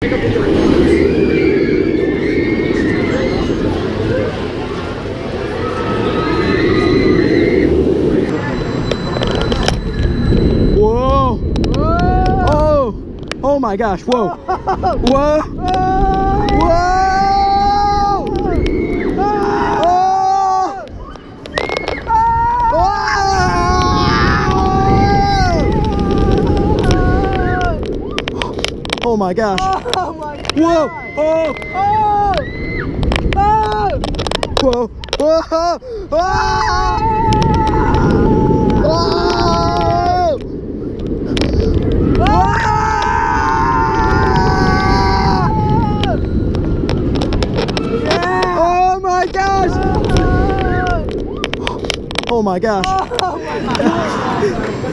Whoa! Oh! Oh my gosh! Whoa! Whoa! Whoa! Oh my gosh! Oh my God! Whoa! Oh! Oh! Oh! Whoa! Whoa! Oh! Oh my gosh! Oh my gosh! Oh my God!